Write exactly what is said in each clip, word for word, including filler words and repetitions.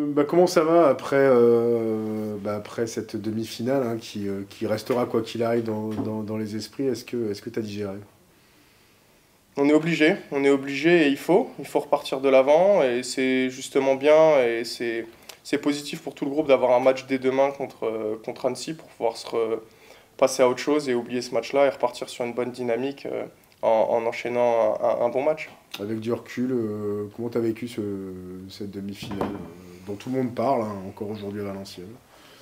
bah, comment ça va après, euh, bah, après cette demi-finale hein, qui, euh, qui restera quoi qu'il arrive dans, dans, dans les esprits? Est-ce que est-ce que tu as digéré? On est obligé, on est obligé et il faut, il faut repartir de l'avant et c'est justement bien et c'est c'est positif pour tout le groupe d'avoir un match dès demain contre, euh, contre Annecy pour pouvoir se re- passer à autre chose et oublier ce match-là et repartir sur une bonne dynamique euh, en, en enchaînant un, un- un bon match. Avec du recul, euh, comment tu as vécu ce, cette demi-finale euh, dont tout le monde parle hein, encore aujourd'hui à Valenciennes?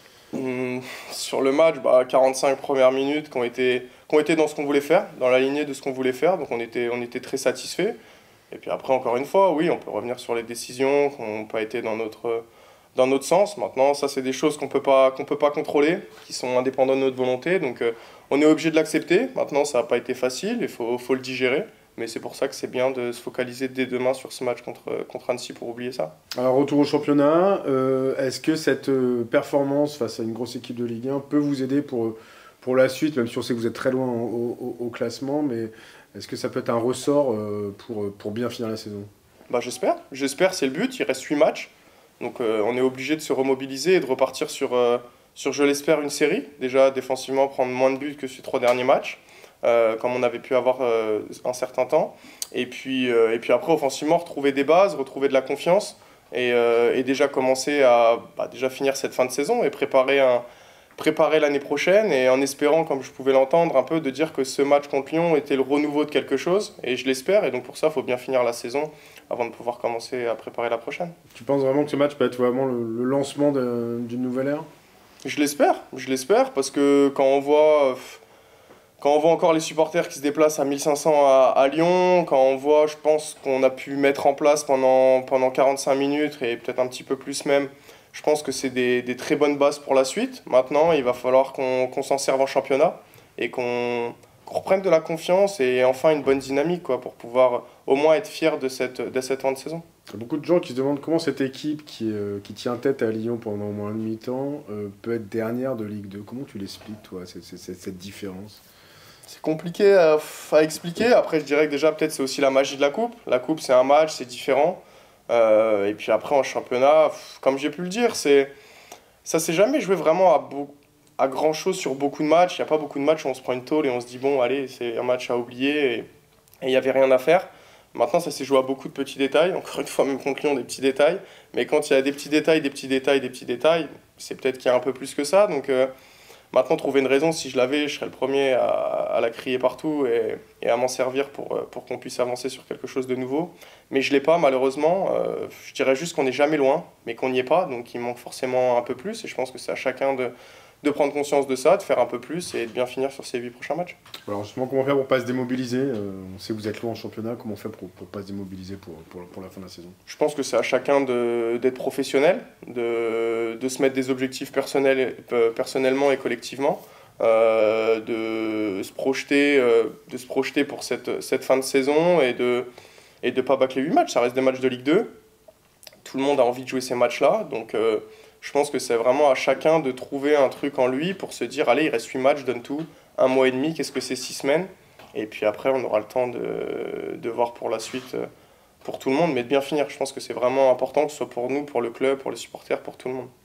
Hum, sur le match, bah, quarante-cinq premières minutes qui ont été, qui ont été dans ce qu'on voulait faire, dans la lignée de ce qu'on voulait faire, donc on était, on était très satisfaits. Et puis après, encore une fois, oui, on peut revenir sur les décisions qui n'ont pas été dans notre, dans notre sens. Maintenant, ça, c'est des choses qu'on peut pas, qu'on peut pas contrôler, qui sont indépendantes de notre volonté. Donc, euh, on est obligé de l'accepter. Maintenant, ça n'a pas été facile, il faut, faut le digérer. Mais c'est pour ça que c'est bien de se focaliser dès demain sur ce match contre, contre Annecy pour oublier ça. Alors, retour au championnat, euh, est-ce que cette euh, performance face à une grosse équipe de Ligue un peut vous aider pour, pour la suite, même si on sait que vous êtes très loin au, au- au classement, mais est-ce que ça peut être un ressort euh, pour, pour bien finir la saison? Bah, j'espère, j'espère, c'est le but. Il reste huit matchs. Donc, euh, on est obligé de se remobiliser et de repartir sur, euh, sur je l'espère, une série. Déjà, défensivement, prendre moins de buts que ces trois derniers matchs, euh, comme on avait pu avoir euh, un certain temps. Et puis, euh, et puis après, offensivement, retrouver des bases, retrouver de la confiance et, euh, et déjà commencer à bah, déjà finir cette fin de saison et préparer un, préparer l'année prochaine et en espérant, comme je pouvais l'entendre, un peu de dire que ce match contre Lyon était le renouveau de quelque chose, et je l'espère, et donc pour ça, il faut bien finir la saison avant de pouvoir commencer à préparer la prochaine. Tu penses vraiment que ce match peut être vraiment le, le lancement de- d'une nouvelle ère? Je l'espère, je l'espère, parce que quand on voit, euh, quand on voit encore les supporters qui se déplacent à mille cinq cents à, à Lyon, quand on voit, je pense, qu'on a pu mettre en place pendant, pendant quarante-cinq minutes, et peut-être un petit peu plus même, je pense que c'est des, des très bonnes bases pour la suite. Maintenant, il va falloir qu'on qu'on s'en serve en championnat et qu'on qu'on reprenne de la confiance et enfin une bonne dynamique quoi, pour pouvoir au moins être fier de cette, de cette fin de saison. Il y a beaucoup de gens qui se demandent comment cette équipe qui, euh, qui tient tête à Lyon pendant au moins un demi-temps euh, peut être dernière de Ligue deux. Comment tu l'expliques, toi, cette, cette- cette différence? C'est compliqué à, à expliquer. Après, je dirais que déjà, peut-être c'est aussi la magie de la coupe. La coupe, c'est un match, c'est différent. Euh, et puis après, en championnat, pff, comme j'ai pu le dire, c'est, ça s'est jamais joué vraiment à, beau- à grand-chose sur beaucoup de matchs. Il n'y a pas beaucoup de matchs où on se prend une tôle et on se dit, bon, allez, c'est un match à oublier et et il n'y avait rien à faire. Maintenant, ça s'est joué à beaucoup de petits détails. Encore une fois, même contre Lyon, des petits détails. Mais quand il y a des petits détails, des petits détails, des petits détails, c'est peut-être qu'il y a un peu plus que ça. Donc euh, maintenant, trouver une raison, si je l'avais, je serais le premier à, à la crier partout et, et à m'en servir pour, euh, pour qu'on puisse avancer sur quelque chose de nouveau. Mais je ne l'ai pas, malheureusement. Euh, je dirais juste qu'on n'est jamais loin, mais qu'on n'y est pas. Donc il manque forcément un peu plus. Et je pense que c'est à chacun de, de prendre conscience de ça, de faire un peu plus et de bien finir sur ces huit prochains matchs. Alors justement, comment faire pour pas se démobiliser? Euh, On sait que vous êtes loin en championnat, comment faire pour, pour pas se démobiliser pour, pour, pour la fin de la saison? Je pense que c'est à chacun de, d'être professionnel, de, de se mettre des objectifs personnels, euh, personnellement et collectivement, euh, de se projeter, euh, de se projeter pour cette, cette fin de saison et de et de pas bâcler huit matchs. Ça reste des matchs de Ligue deux. Tout le monde a envie de jouer ces matchs-là. Donc euh, je pense que c'est vraiment à chacun de trouver un truc en lui pour se dire, allez, il reste huit matchs, donne tout. Un mois et demi, qu'est-ce que c'est six semaines? Et puis après, on aura le temps de, de voir pour la suite, euh, pour tout le monde, mais de bien finir. Je pense que c'est vraiment important, que ce soit pour nous, pour le club, pour les supporters, pour tout le monde.